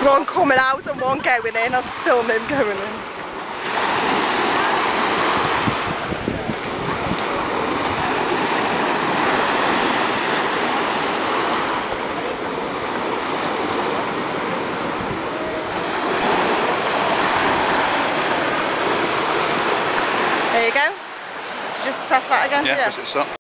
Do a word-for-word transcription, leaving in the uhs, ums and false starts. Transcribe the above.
one coming out and one going in. I'll just film him going in. There you go. Just press that again. Yeah, yeah. press it stop.